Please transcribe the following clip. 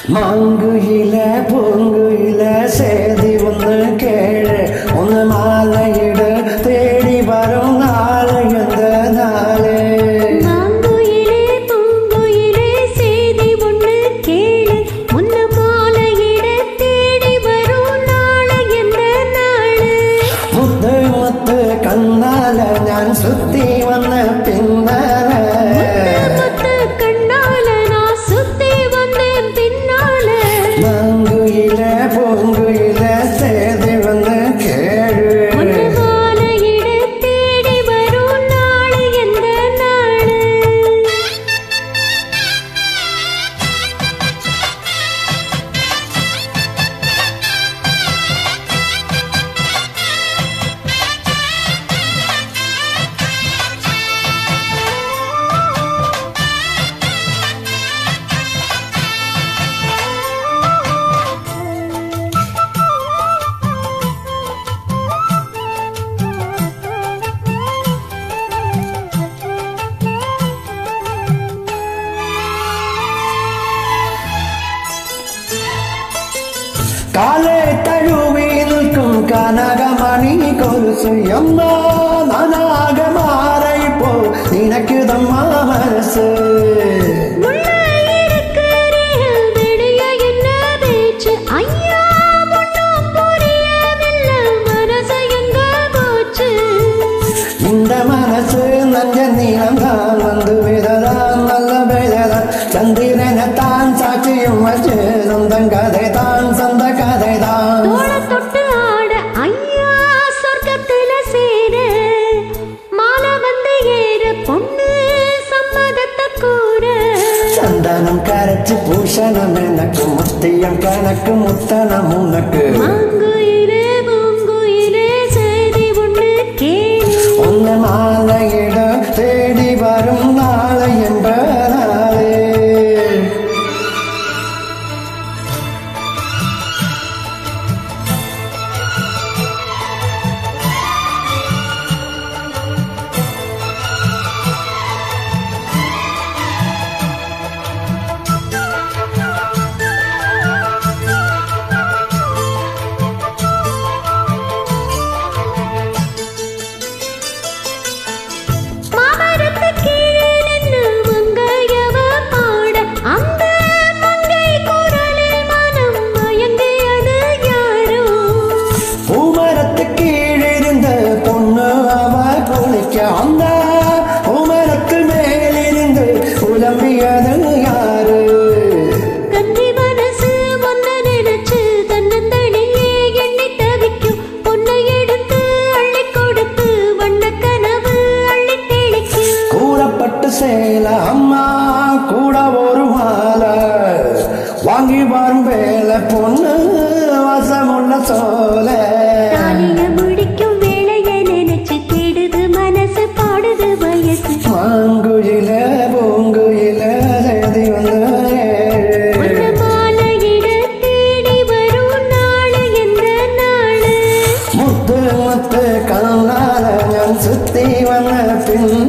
மாங்குயில பூங்குயில சேதி ஒன்று கேளு ஒன்று மாலையிடு தேடி வரும் நாளை எந்த நாளே மாங்குயிலே பூங்குயிலே சேதி ஒன்று கேளு ஒன்று மாலையிடு தேடி வரும் நாளை எந்த நாளு முத்து முத்து கண்ணால நான் சுத்தி வந்த பின்னால பூங்குயில சேதி வந்து கேளு மாலையிடு தேடி வரும் நாளை எந்த நாளு காலை தழுவி நிற்கும் கனகமணி கொலுசு அம்மா நானாக மாற இப்போ நினைக்குதம்மா மனசு இந்த மனசு நஞ்ச நீளம்தான் வந்து விததான் நல்ல வேததான் சந்திரனைத்தான் சாட்சியும் வச்சு சொந்தம் கதை தான் சொந்த கதை தான் தொட்டு ஆட ஐயா சொர்க்கத்துல சேர மாலை வந்து ஏற பொண்ணு சம்மதத்தை கூற சந்தனம் கரைச்சு பூஷணம் எனக்கு முத்தியம் கணக்கு முத்தனம் உனக்கு மாங்குயிலே பூங்குயிலே சேதி ஒன்று கேளு ஒன்னு மாலையிட தேடி வரும் நாளை என்பதாலே அந்த உமரத்து மேலிருந்து புலம்பியது யாரு கஞ்சி மனசு ஒன்னு நினைச்சு தன்னந்தனியே எண்ணி தவிக்கும் பொண்ணை எடுத்து அள்ளி கொடுத்து வண்ண கனவு அள்ளி தெளிக்கும் கூறப்பட்டு சேல அம்மா கூட ஒரு மாலை வாங்கி வரும் வேலை பொண்ணு வசமுள்ள சோல முடிக்கும் வேலையை நினைச்சு தேடுது மனசு பாடுது வயசு மாங்குயில பூங்குயில சேதி வந்து மாலையிட தேடி வரும் நாளை எந்த நாளு முத்து முத்து கண்ணால நான் சுத்தி வந்த பின்